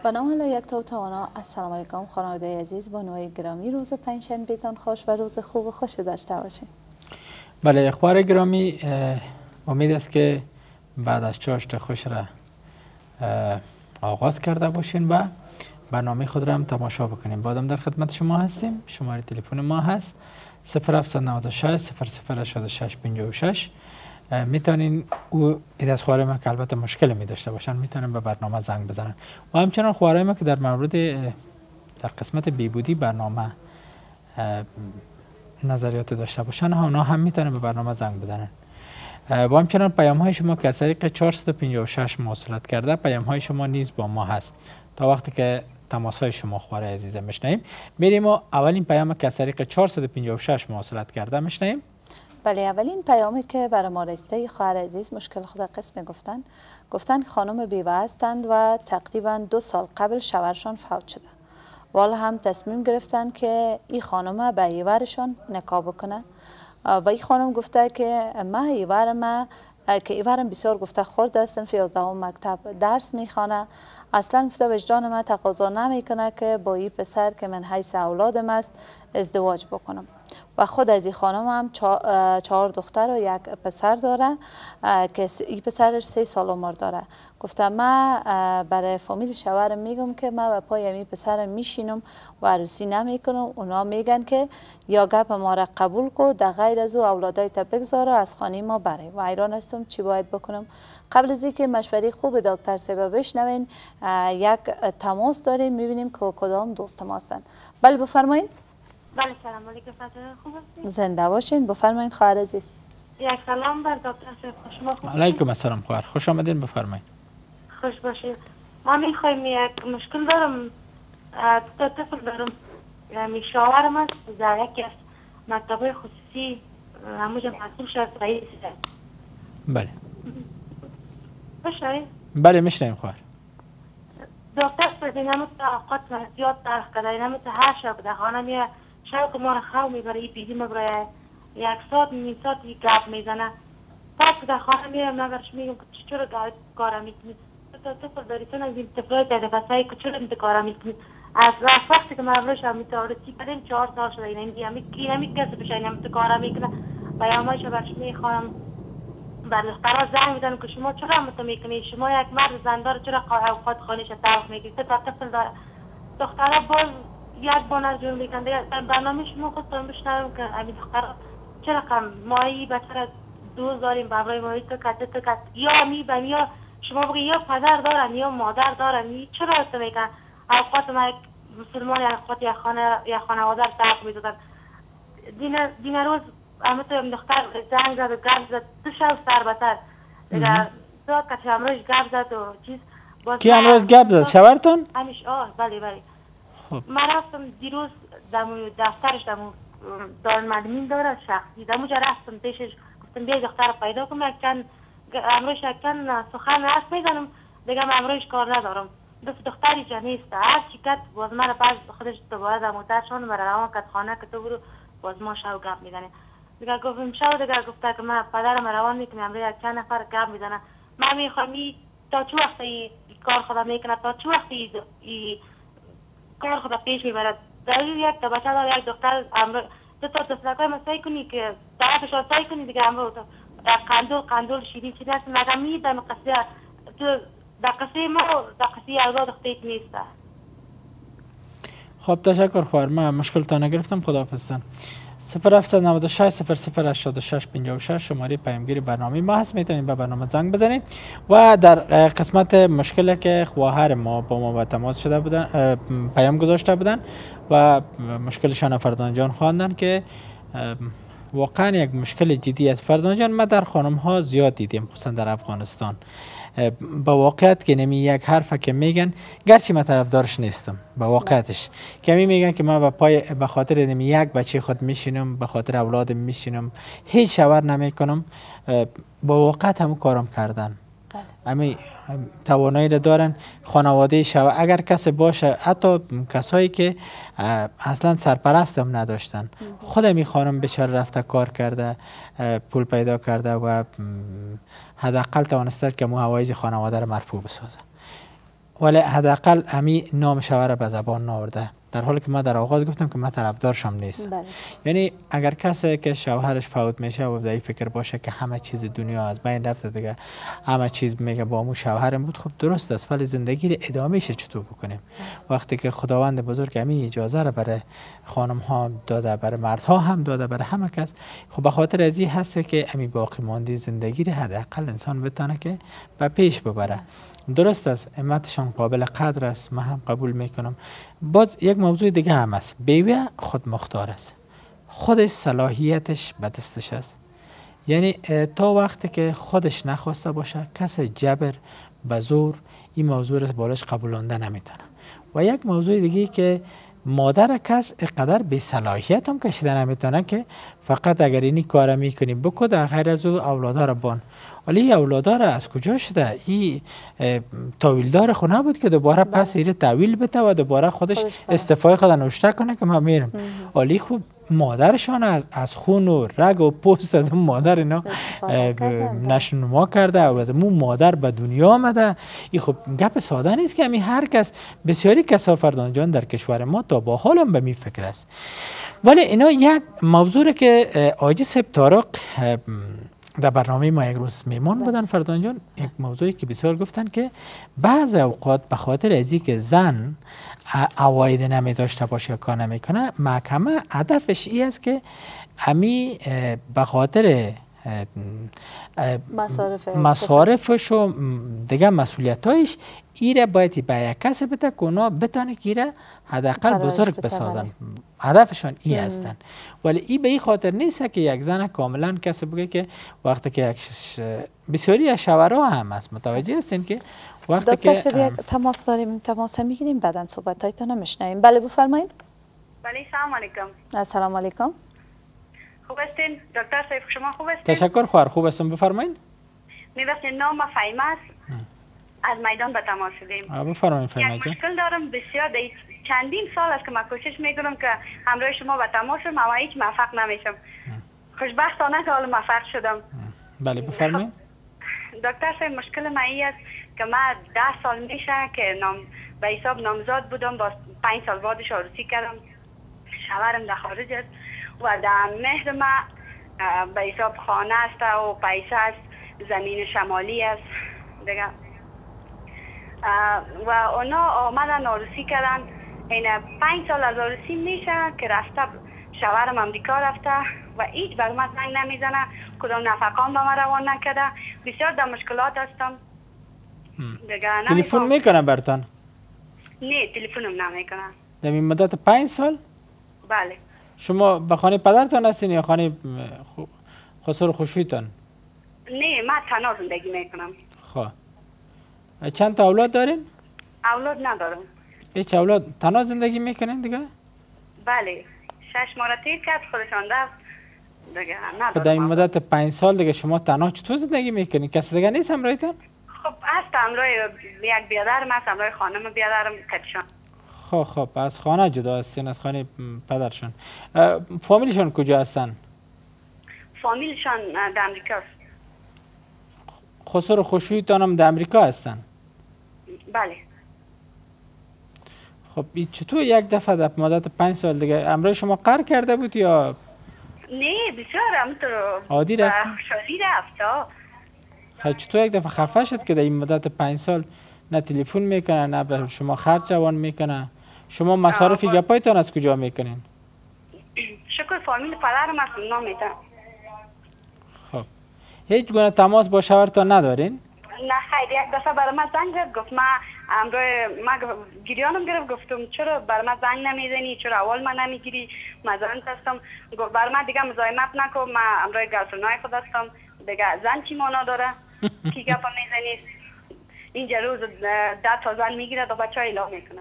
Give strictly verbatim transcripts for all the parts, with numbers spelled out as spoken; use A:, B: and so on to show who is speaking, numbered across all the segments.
A: با نام الله یک تا توانا. السلام علیکم خانواده عزیز، با نوع گرامی روز پنجشنبه تان خوش و روز خوب و خوش داشته باشین.
B: بله اخوار گرامی، امید است که بعد از چاشت خوش را آغاز کرده باشین و برنامه خود را هم تماشا بکنیم. بعدم در خدمت شما هستیم. شماره تلفن ما هست صفر هفت نه شش صفر صفر هشتاد و شش پنجاه و شش. میتونین او ایده از خواره ما که البته مشکل می داشته باشن میتونن به برنامه زنگ بزنن و همچنان خواره ما که در مورد در قسمت بیبودی برنامه نظریات داشته باشن اونا هم میتونن به برنامه زنگ بزنن. و همچنان پیام های شما که از طریق چهارصد و پنجاه و شش مواصلت کرده، پیام های شما نیز با ما هست. تا وقتی که تماس های شما خواره عزیز میشنیم میریم و اولین پیام که از طریق چهارصد و پنجاه و شش مواصلت کرده میشنیم.
A: بله، اولین پیامی که برای ما رسیده خواهر عزیز مشکل خود قسم گفتن گفتن خانم بیوه هستند و تقریبا دو سال قبل شوهرشان فوت شده. والا هم تصمیم گرفتن که این خانم به ایورشان نکاح بکنه و این خانم گفته که ما ایور ما که ایورم بسیار گفته خورد هستن، فی یازدهم مکتب درس میخوانه، اصلا گفته وجدان ما تقاضا نمیکنه که با این پسر که من حیث اولادم است ازدواج بکنم. و خود از این خانم هم چهار دختر و یک پسر داره که این پسر سه سال عمر داره. گفته ما برای فامیل شوهرم میگم که ما به پای این پسرم میشینم و عروسی نمیکنم. اونا میگن که یا گپ ما را قبول کو، در غیر از او اولادای تا بگذاره از خانه ما بره. و حیران هستم چی باید بکنم. قبل از اینکه مشوره خوب دکتر صاحب بشنوین یک تماس داریم میبینیم که کدام دوست ما هستن. بله بفرمایید.
C: بله سلام علیکم. فاطمه خوب هستید؟
A: زنده باشین. بفرمایید خواهر عزیز.
C: یک سلام بر دکتر صاحب. شما خوب؟
B: علیکم السلام خواهر، خوش آمدین. بفرمایید.
C: خوش باشید. ما میخوایم یک مشکل دارم، دو طفل دارم. یعنی شوهرم است در یکی از مکتب‌های خصوصی همونجا مسئول شد رئیس.
B: بله.
C: بشنوید؟
B: بله میشنویم خواهر.
C: دکتر صاحب اینم توقعات زیاد طرح کرده، اینم هر شب در خانه میاد شب که ما را خو میبره، این بیدی مبره یک ساعت نیم ساعتی گپ میزنه. پس در خانه میرم نگرش میگم که چرا کارا میکنید؟ تو طفل داری تو نگیم طفلای در دفعه که چرا انت کارا میکنید؟ از وقتی که من امروز هم میتوارسی کردیم چهار سال شده این همی همی کسی بشه این هم کارا میکنه. بیامایش برش میخوام بر دخترها زنگ میدن که شما چرا هم میکنید؟ شما یک مرد زندار چرا اوقات خانهش طرف میگیرید؟ تا طفل داره. دخترها باز یک بانر جور میکنن. دیگه برنامه شما خودتون بشنویم که همین دخترها چرا کم مایی بچه دوست داریم برای مایی تو کته تو کت یا می بم یا شما بگی یا پدر دارن یا مادر دارن، چرا است میگن اوقات ما یک مسلمان یا اوقات یا خانه یا خانواده طرف میدادن. دین دین روز اما تو دختر زنگ زد و گرد زد تو شو سر بسر دیگه تو که امروز گرد زد و چیز
B: کی امروز گپ زد شوهرتون؟
C: همیش آه بله بله.
B: خب
C: من رفتم دیروز دمو دفترش دمو دارالمعلمین داره شخصی دموجا رفتم پیشش گفتم بیا دختر پیدا کنم یک چند امروز یک چند سخن حرف میزنم دیگه من امروز کار ندارم. دفت دختری جا نیست هر چی کت باز من باز خودش دوباره دموتر شون مرا روان کت خانه که تو برو باز ما شو گپ میزنه. دیگه گفتم شو دیگه گفته که من پدرم روان میکنم امروز یک چند نفر گپ میزنه. من میخوام تا چه وقتی کار خدا میکنه تا چه وقتی کار خدا پیش میبرد. در یک تا بچه دار یک دختر امروز تو تا تفلکای ما سعی کنی که طرفش را سعی کنی دیگه امروز در قندول قندول شیرین چیزی هست مگه میدم قصه تو در قصه ما در قصه اولاد اختیت نیست.
B: خب تشکر خواهر، من مشکل تا نگرفتم. خداحافظتان. صفر هفت نه شش صفر صفر هشتاد و شش پنجاه و شش شماره پیامگیری برنامه ما هست، میتونید به برنامه زنگ بزنید. و در قسمت مشکلی که خواهر ما با ما به تماس شده بودن پیام گذاشته بودن و مشکلشان فرزانه جان خواندن که واقعا یک مشکل جدی است. فرزانه جان ما در خانم ها زیاد دیدیم خصوصا در افغانستان با واقعیت که نمی یک حرف که میگن گرچه من طرفدارش نیستم با واقعیتش که می میگن که من به پای به خاطر نمی یک بچه خود میشینم به خاطر اولادم میشینم هیچ شوهر نمیکنم. با واقعیت هم کارم کردن امی توانایی دارن خانواده شوهر اگر کسی باشه حتی کسایی که اصلا سرپرست هم نداشتن خود می خانم بیچاره رفته کار کرده پول پیدا کرده و حداقل توانسته که مو حوایج خانواده را مرفوع بسازه. ولی حداقل امی نام شوهر به زبان نآورده، در حالی که ما در آغاز گفتم که من طرفدارشم نیست.
A: بله.
B: یعنی اگر کسی که شوهرش فوت میشه و در فکر باشه که همه چیز دنیا از بین رفته دیگه، همه چیز میگه با مو شوهرم بود، خب درست است، ولی زندگی رو ادامهش چطور بکنیم؟ وقتی که خداوند بزرگ امی اجازه را برای خانم ها داده، برای مردها هم داده، برای همه کس، خب به خاطر ازی هست که امی باقی ماندی زندگی رو حداقل انسان بتونه که به پیش ببره. درست است، امتشان قابل قدر است، من هم قبول میکنم. باز یک موضوع دیگه هم است، بیوه خود مختار است، خودش صلاحیتش به دستش است. یعنی تا وقتی که خودش نخواسته باشه، کسی جبر به زور این موضوع را بالاش قبولانده نمیتونه. و یک موضوع دیگه که مادر کس اقدر به صلاحیت هم کشیده نمیتونه که فقط اگر اینی کار میکنی بکو، در غیر از او اولادا را بان. ولی اولادا را از کجا شده؟ این تاویلدار خو نبود که دوباره پس ایره تاویل بده و دوباره خودش, خودش استعفای خود نوشته کنه که من میرم. ولی خوب مادرشان از, از خون و رگ و پوست از اون مادر اینا نشنما کرده و از اون مادر به دنیا آمده. این خب گپ ساده نیست که همین هر کس، بسیاری کسافردان جان در کشور ما تا با حالم به می فکر است. ولی اینا یک موضوع که آجی صاحب طارق در برنامه ما یک روز میمون بودن فردان جان، یک موضوعی که بسیار گفتن که بعض اوقات به خاطر ازی که زن عواید نمی داشته باشه کار نمی کنه، محکمه هدفش ای است که امی به خاطر
A: مصارف
B: مصارفش و دیگه مسئولیتایش ایره باید به یک کسی بده که اونا بتانه که ایره حداقل بزرگ بسازن. هدفشان ای هستن. ولی ای به این خاطر نیست که یک زن کاملا کسی بگه که وقتی که بسیاری از شوهرها هم هست، متوجه هستین که وقتی که
A: دکتر یک تماس داریم، تماس میگیریم بعدن صحبت هایتان رو میشنویم. بله بفرمایید.
C: بله سلام علیکم.
A: السلام علیکم.
C: خوب هستین دکتر صاحب؟ شما خوب هستین؟
B: تشکر خواهر، خوب هستم، بفرمایید.
C: می‌بخشید نام فهیمه است، از میدان به تماس شدیم.
B: بفرمایید فهیمه جان.
C: مشکل دارم بسیار، در چندین سال است که من کوشش میکنم که همراه شما به تماس شم، اما هیچ موفق نمیشم. خوشبختانه که حالا موفق شدم.
B: بله بفرمایید.
C: دکتر صاحب مشکل من این است که من ده سال میشه که نام به حساب نامزاد بودم، با پنج سال بعدش عروسی کردم. شوهرم در خارج است و در مهر من به حساب خانه است و پیسه است، زمین شمالی است دیگه. و اونا آمدن عروسی کردن. این پنج سال از عروسی میشه که رفته، شوهرم امریکا رفته و هیچ بر من زنگ نمیزنه، کدام نفقان به من روان نکرده. بسیار در مشکلات هستم دیگه.
B: تلفن میکنه برتان؟
C: نه تلفنم نمیکنه.
B: در این مدت پنج سال؟
C: بله.
B: شما به خانه پدرتان هستین یا خانه خسر خوشویتان؟
C: نه من تنها زندگی میکنم.
B: خب چند تا اولاد دارین؟
C: اولاد ندارم.
B: هیچ اولاد؟ تنها زندگی میکنین دیگه؟
C: بله. شش ماه تیر کرد خودشان رفت دیگه. ندارم.
B: خب در این مدت پنج سال دیگه شما تنها چطور زندگی میکنین؟ کسی دیگه نیست همراهتان؟
C: خب هست همراه یک بیادرم هست، همراه خانم بیادرم کتشان.
B: خب خب از خانه جدا هستین، از خانه پدرشون. فامیلشون کجا هستن؟
C: فامیلشان در امریکا است.
B: خسر و خوشویتان هم در امریکا هستن؟
C: بله.
B: خب چطور یک دفعه در مدت پنج سال دیگه امروز شما قرار کرده بود یا؟
C: نه بسیار همطور
B: عادی رفتن؟
C: شادی رفت.
B: خب چطور یک دفعه خفه شد که در این مدت پنج سال نه تلفن میکنه نه به شما خرج روان میکنه؟ شما مصارف گپایتان از کجا میکنین؟
C: شکر فامیل پدرم از اونا میدن.
B: خب هیچ گونه تماس با شوهرتان ندارین؟
C: نه خیر. یک دفعه برای من زنگ زد، گفت من امروز من گریانم گرفت، گفتم چرا برای من زنگ نمیزنی، چرا اول من نمیگیری، من زن هستم. گفت برای من دیگه مزاحمت نکن، من امروز گرلفرندای خود هستم دیگه، زن چی معنا داره کی گپ میزنی؟ اینجا روز ده تا زن میگیره و بچه ها اعلام میکنه.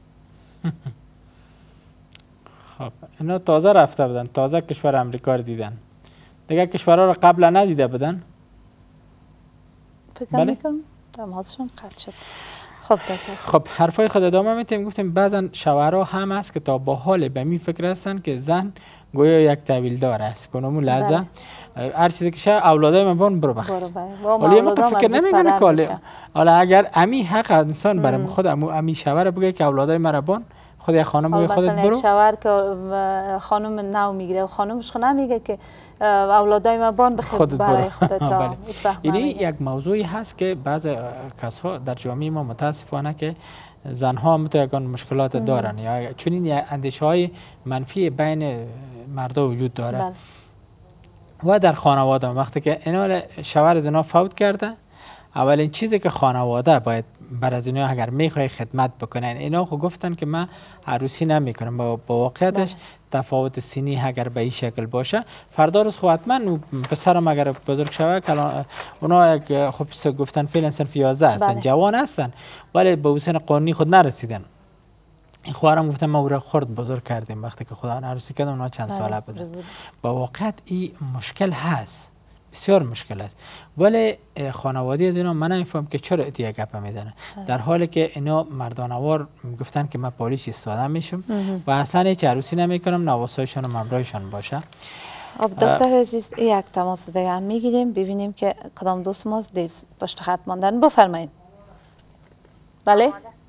B: خب اینا تازه رفته بودن، تازه کشور امریکا رو دیدن، دیگه کشورها رو قبلا ندیده بودن؟
A: فکر میکنم تماسشون قطع شد. خب دکتر.
B: خب حرفای خود ادامه میتیم. گفتیم بعضا شوهرها هم هست که تا با حال به می فکر هستن که زن گویا یک طویل دار است کنمون لحظه هر چیزی که شه اولادای من بون برو بخیر. ولی ما فکر نمیکنه که حالا اگر امی حق انسان برای خود امو امی شوهر بگه که اولادای مرا بون خود یک خانم بگه خودت برو.
A: مثلا یک شوهر که خانم نو میگیره و خانمش خود نمیگه که اولادای من بون بخیر برای خودت تا.
B: این یک موضوعی هست که بعض کسا در جامعه ما متاسفانه که زنها متأکد مشکلات دارن یا چون این اندیشه های منفی بین مردا وجود داره. بله. و در خانواده وقتی که اینا شوهر از اینا فوت کرده اولین چیزی که خانواده باید بر از اینا اگر میخوای خدمت بکنن اینا خو گفتن که من عروسی نمیکنم با واقعیتش تفاوت سنی اگر به این شکل باشه فردا روز خو حتما پسرم اگر بزرگ شوه کلان اونا خب گفتن فعلا صرف یازده هستن. بله. جوان هستن ولی به سن قانونی خود نرسیدن. این خواهرم گفتم ما او را خرد بزرگ کردیم وقتی که خدا عروسی کردم اونا چند ساله بودن. با واقعیت این مشکل هست بسیار مشکل است ولی خانوادی از اینا من نمیفهم که چرا اتیا گپ میزنن در حالی که اینا مردانوار گفتن که من پالیش استاده میشم و اصلا هیچ عروسی نمیکنم نواسایشون و ممرایشون باشه.
A: خب دکتر عزیز یک تماس دیگه هم میگیریم ببینیم که کدام دوست ماست دیر پشت خط ماندن. بفرمایید. بله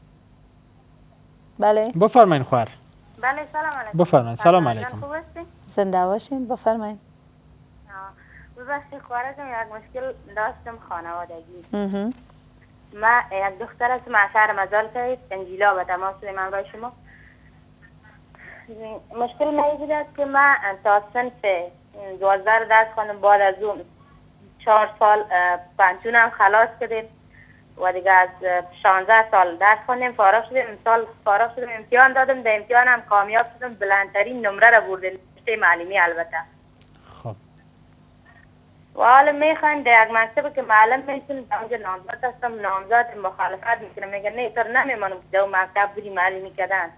A: بله
B: بفرمایید خواهر.
C: بله سلام علیکم.
B: بفرمایید. سلام علیکم.
A: زنده باشین. بفرمایید.
C: ببخشید خواهرم یک مشکل داشتم خانوادگی. من یک دختر هستم از شهر مزال کرد انجیلا به تماس من برای شما. مشکل من این است که من تا صنف دوازده رو درس خواندم بعد از اون چهار سال پنجتونم خلاص کردیم و دیگه از شانزده سال درس خواندیم فارغ شدیم. امسال فارغ شدیم امتحان دادم در امتحانم کامیاب شدم بلندترین نمره را بردم رشته معلمی البته. و حالا میخواین در یک مکتب که معلم میشون در اونجا نامزد هستم نامزد مخالفت میکنم میگن نه تر نمیمانم که در مکتب بری معلمی کردن.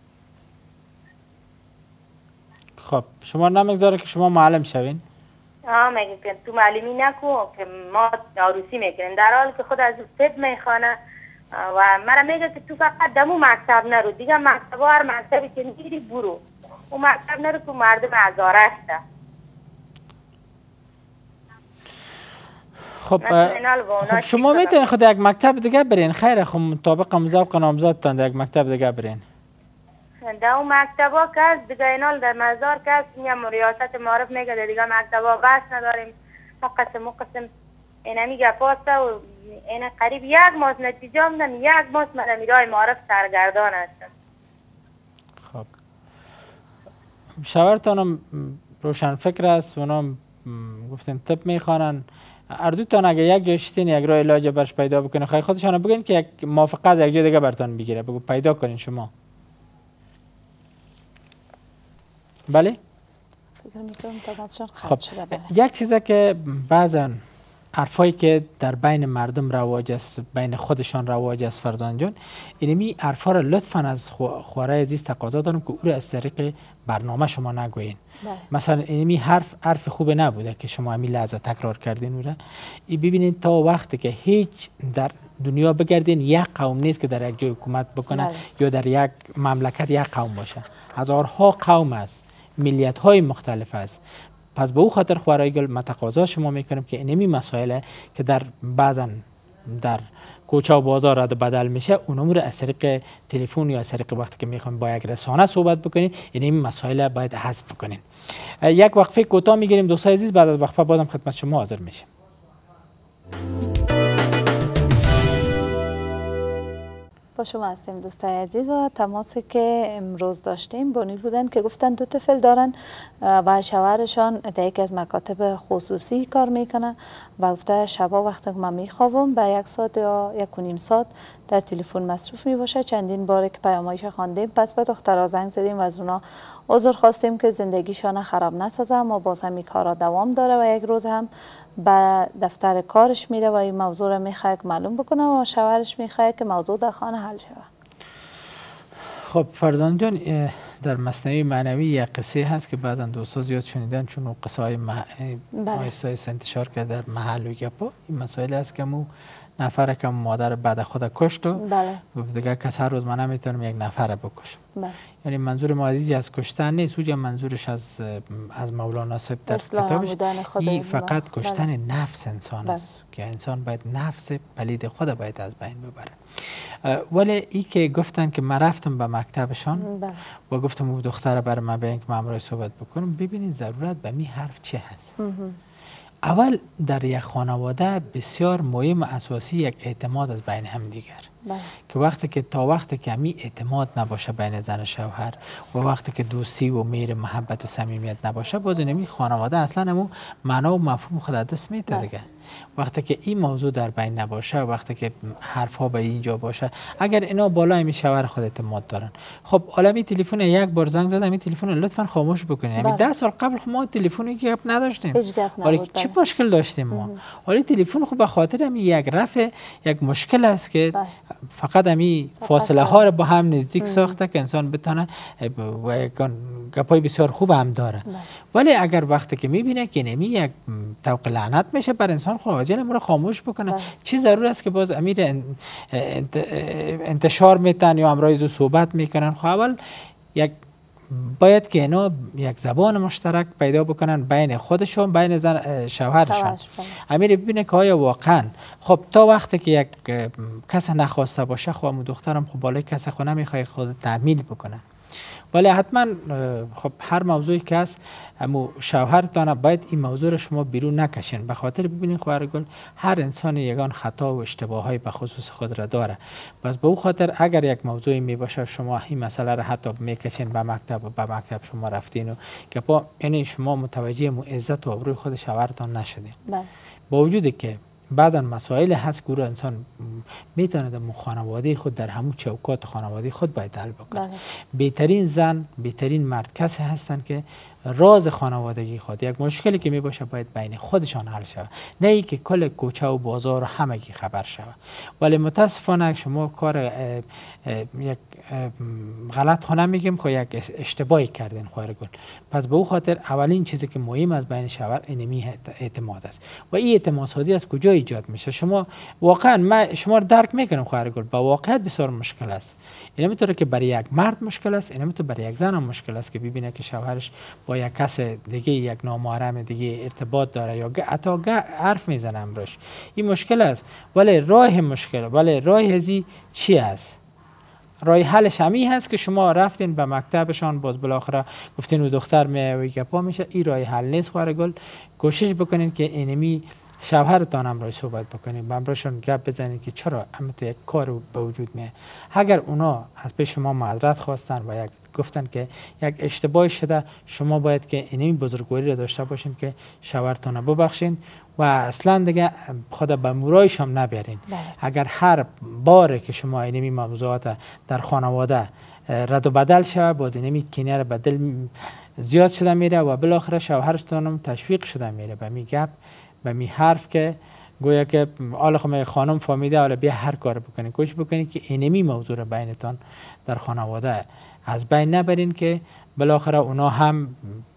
B: خب شما نمیگذاره که شما معلم شوین؟
C: ها میگه که تو معلمی نکو که ما عروسی میکنیم در حال که خود از طب میخوانه و مرا میگه که تو فقط دمو مکتب نرو دیگه مکتب هر مکتبی که میری برو اون مکتب نرو که مردم هزاره هسته.
B: خب, خب شما میتونید خود یک مکتب دیگه برین خیره خب مطابق ذوق نامزدتان در یک مکتب دیگه برین.
C: در اون مکتبا کس دیگه اینال در مزار کس میگم ریاست معرف میگه دیگه مکتبا بس نداریم مقسم مقسم اینا میگه پاسته و اینا قریب یک ماه نتیجه همدن یک ماه من میرای معرف سرگردان هستم.
B: خب شوهرتانم روشن فکر است اونم گفتن طب میخوانن اردوتان اگه یک جاشتین یک راه علاج برش پیدا بکنه خواهی خودشان بگین که یک موافقت از یک جای دیگه برتان بگیره بگو پیدا کنین شما. بله؟
A: فکر میکنم تماسشان
B: خب
A: خط شده. بله.
B: یک چیزه که بعضا حرفایی که در بین مردم رواج است بین خودشان رواج است فرزان جان اینمی حرفا را لطفا از خواره عزیز تقاضا دارم که او را از طریق برنامه شما نگوین. بله. مثلا اینمی حرف حرف خوب نبوده که شما همین لحظه تکرار کردین او را. ای ببینید تا وقتی که هیچ در دنیا بگردین یک قوم نیست که در یک جای حکومت بکنه. بله. یا در یک مملکت یک قوم باشه. هزارها قوم است ملیت های مختلف است. پس به او خاطر خوارای گل ما تقاضا شما میکنم که اینمی مسائل که در بعضا در کوچه و بازار رد بدل میشه اونم رو از طریق تلفن یا از طریق وقتی که میخوایم با یک رسانه صحبت بکنید اینمی مسائل باید حذف بکنین. یک وقفه کوتاه میگیریم دوستان عزیز بعد از وقفه بازم خدمت شما حاضر میشیم.
A: با شما هستیم دوستای عزیز و تماسی که امروز داشتیم بانی بودن که گفتن دو طفل دارن و شوهرشان در یکی از مکاتب خصوصی کار میکنه و گفته شبا وقتی که من میخوابم به یک ساعت یا یک و نیم ساعت در تلفن مصروف میباشه. چندین بار که پیامایش خواندیم پس به دخترها زنگ زدیم و از اونا عذر خواستیم که زندگیشان خراب نسازه اما باز هم این کارا دوام داره و یک روز هم به دفتر کارش میره و این موضوع رو میخواد که معلوم بکنه و شوهرش میخواد که موضوع در خانه حل شود.
B: خب فرزان جان در مثنوی معنوی یک قصه هست که بعضا دوستا زیاد شنیدن چون اون قصه های مح... انتشار کرده در محل و گپا این مسائل هست که مو نفر که مادر بعد خود کشت و
A: بله.
B: دیگه کس هر روز من نمیتونم یک نفر بکشم.
A: بله.
B: یعنی منظور معزیزی از کشتن نیست، اوجا منظورش از از مولانا صاحب در کتابش این فقط کشتن بله. نفس انسان بله. است که انسان باید نفس پلید خود باید از بین ببره. ولی ای که گفتن که من رفتم به مکتبشان بله. و گفتم او دختر بر من بیان که من امروز صحبت بکنم، ببینید ضرورت به می حرف چه هست. اول در یک خانواده بسیار مهم و اساسی یک اعتماد از بین هم دیگر بله. که وقتی که تا وقتی که می اعتماد نباشه بین زن و شوهر و وقتی که دوستی و مهر محبت و صمیمیت نباشه، باز نمی خانواده اصلا همون معنا و مفهوم خود دست میده دیگه. وقتی که این موضوع در بین نباشه، وقتی که حرف ها به اینجا باشه، اگر اینا بالای می شوهر خود اعتماد دارن، خب عالمی تلفن یک بار زنگ زدم، این تلفن لطفا خاموش بکنید. همین ده سال قبل ما تلفنی که نداشتیم، ولی چه مشکل داشتیم ما؟ ولی تلفن خب به خاطر همین یک رفع یک مشکل است که بله. فقط همین فاصله ها رو با هم نزدیک ساخته که انسان بتونه و گپای بسیار خوب هم داره. بله. ولی اگر وقتی که میبینه که نمی یک توق لعنت میشه بر انسان، خب عاجل امر خاموش بکنه. بله. چی ضرور است که باز امیر انتشار میتن یا امرایز صحبت میکنن؟ خب اول یک باید که اینا یک زبان مشترک پیدا بکنن بین خودشون، بین زن شوهرشون. امیر ببینه که آیا واقعا خب تا وقتی که یک کس نخواسته باشه، خب امو دخترم خب بالای کس خود نمیخواد خود تعمیل بکنه. ولی حتما خب هر موضوعی که هست امو شوهرتان باید این موضوع رو شما بیرون نکشین، به خاطر ببینین خواهر گل هر انسان یگان خطا و اشتباهی به خصوص خود را داره. بس به او خاطر اگر یک موضوعی می باشه شما این مسئله را حتی میکشین به مکتب و به مکتب شما رفتین و که با یعنی شما متوجه مو عزت و آبروی خود شوهرتان نشدین. با وجودی که بعدا مسائل هست که انسان میتونه در خانواده خود در همون چوکات خانواده خود باید حل بکنه. بله. بهترین زن، بهترین مرد کسی هستن که راز خانوادگی خود، یک مشکلی که می باشه باید بین خودشان حل شود، نه ای که کل کوچه و بازار و همگی خبر شود. ولی متاسفانه شما کار اه اه یک غلط خونه میگیم که یک اشتباهی کردین خواهر گل. پس به او خاطر اولین چیزی که مهم از بین شوهر اینمی اعتماد است. و این اعتماد سازی از کجا ایجاد میشه؟ شما واقعا من شما رو درک میکنم خواهر گل، با واقعیت بسیار مشکل است. این نمیتونه که برای یک مرد مشکل است، این نمیتونه برای یک زن هم مشکل است که ببینه که شوهرش با یک کس دیگه یک نامحرم دیگه ارتباط داره یا حتی حرف میزنه امروش. این مشکل است. ولی راه مشکل، ولی راه ازی چی است؟ راه حلش همی هست که شما رفتین به مکتبشان، باز بالاخره گفتین و دختر می گپا میشه. این راه حل نیست خواهر گل. کوشش بکنین که اینمی شوهرتان هم رای صحبت بکنین، با امرشون گپ بزنین که چرا همت یک کار به وجود میه. اگر اونا از پیش شما معذرت خواستن و یک گفتن که یک اشتباه شده، شما باید که اینمی بزرگواری را داشته باشین که شوهرتان رو ببخشین و اصلا دیگه خود به مرایش هم نبرین. بله. اگر هر باره که شما اینمی موضوعات در خانواده رد و بدل شود، باز اینمی کینه را بدل زیاد شده میره و بالاخره شوهرتان هم تشویق شده میره به می گپ به می حرف که گویا که آل خمه خانم فهمیده حالا بیا هر کار بکنین. کوشش بکنین که اینمی موضوع را بینتان در خانواده از بین نبرین که بالاخره اونا هم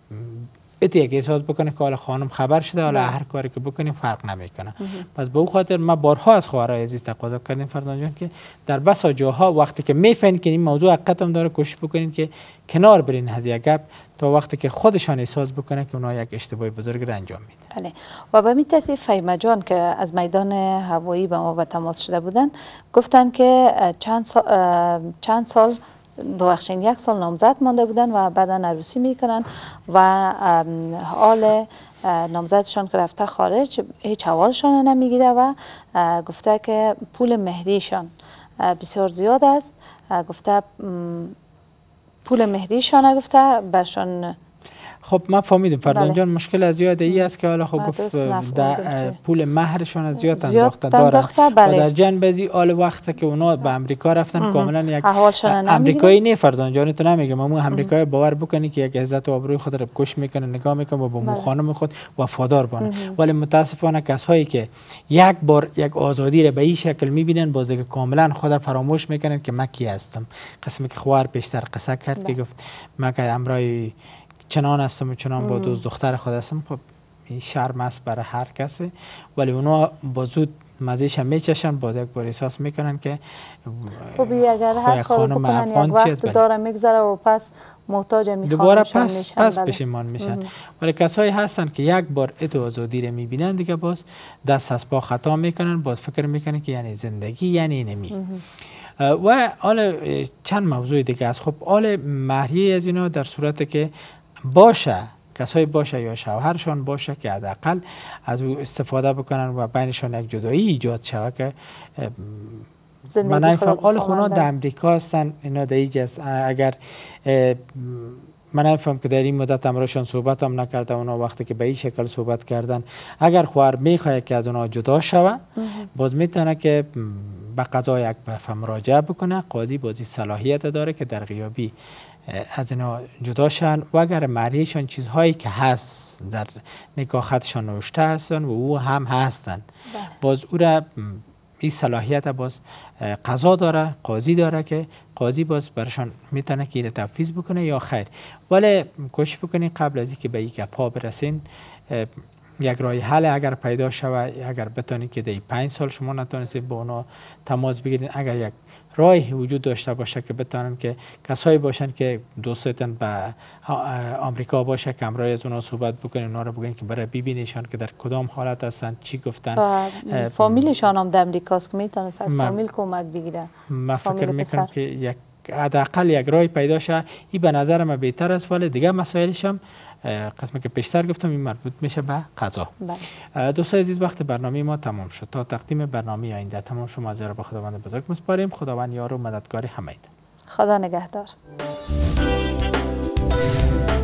B: ات یک احساس بکنه که حالا خانم خبر شده، حالا هر کاری که بکنیم فرق نمیکنه. پس به او خاطر ما بارها از خواهرای عزیز تقاضا کردیم فردان جان که در بسا جاها وقتی که میفهمین که این موضوع حقیقتم داره، کوشش بکنین که کنار برین از یک گپ تا وقتی که خودشان احساس بکنه که اونا یک اشتباه بزرگ را انجام میدن. بله.
A: و به این ترتیب فهیمه جان که از میدان هوایی به ما به تماس شده بودن گفتن که چند سال چند سال ببخشید یک سال نامزد مانده بودن و بعدا عروسی میکنن و حال نامزدشان که رفته خارج هیچ حوالشان نمیگیره و گفته که پول مهریشان بسیار زیاد است. گفته پول مهریشان گفته برشان.
B: خب ما فهمیدیم فردان جان. مشکل از یاد ای است که حالا خب گفت پول مهرشان از زیاد انداخته داره
A: بله.
B: و در جنب ازی آل وقت که اونا به امریکا رفتن کاملا یک امریکایی نه فردان جان تو نمیگم، اما امریکایی باور بکنی که یک عزت و آبروی خود را کش میکنه، نگاه میکنه و با بله. خانم خود وفادار بانه. ولی متاسفانه کسایی که یک بار یک آزادی را به این شکل میبینن، باز که کاملا خود فراموش میکنن که من کی هستم. قسمی که خوار پیشتر قصه کرد بله. که گفت من که امرای چنان هستم و چنان با دوست دختر خود هستم. خب این شرم است برای هر کسی، ولی اونا با زود مزیش هم میچشن، باز یک بار احساس میکنن که
A: خب اگر هر کار بکنن یک وقت داره میگذره و پس محتاج میخوان
B: دوباره پس میشن پس پشیمان میشن. ولی کسایی هستن که یک بار اتو آزادی رو میبینن دیگه باز دست از پا خطا میکنن، باز فکر میکنن که یعنی زندگی یعنی نمی. و حالا چند موضوع دیگه است. خب حالا مهریه از اینا در صورت که باشه کسایی باشه یا شوهرشان باشه که حداقل از او استفاده بکنن و بینشان یک جدایی ایجاد شود که من نفهم. حال خونا در امریکا هستن اینا در ایجاز اگر من نفهم که در این مدت امراشان صحبت هم نکرده اونا وقتی که به این شکل صحبت کردن اگر خواهر میخواه که از اونا جدا شوه باز میتونه که به قضا یک دفعه مراجعه بکنه، قاضی بازی صلاحیت داره که در غیابی از اینا جدا شن و اگر مهریهشان چیزهایی که هست در نکاح خطشان نوشته هستن و او هم هستن باز او را این صلاحیت باز قضا داره، قاضی داره که قاضی باز برشان میتونه که این تفویض بکنه یا خیر. ولی کوشش بکنین قبل از اینکه به یک گپا برسین یک راه حل اگر پیدا شود، اگر بتونید که در پنج سال شما نتونستید با اونا تماس بگیرید، اگر یک راهی وجود داشته باشه که بتونن که کسایی باشن که دوستتون به آمریکا باشه که همراه از اونا صحبت بکنین، اونا رو بگین که برای ببینیشان که در کدام حالت هستن، چی گفتن.
A: فامیلشان هم در امریکاست که میتونه از فامیل کمک بگیره.
B: من فکر میکنم که یک حداقل یک راهی پیدا شه. این به نظر من بهتر است. ولی دیگه مسائلش هم قسمی که پیشتر گفتم این مربوط میشه به قضا. دوستان عزیز وقت برنامه ما تمام شد. تا تقدیم برنامه آینده تمام شما از را به خداوند بزرگ میسپاریم. خداوند یار و مددگار همه اید.
A: خدا نگهدار.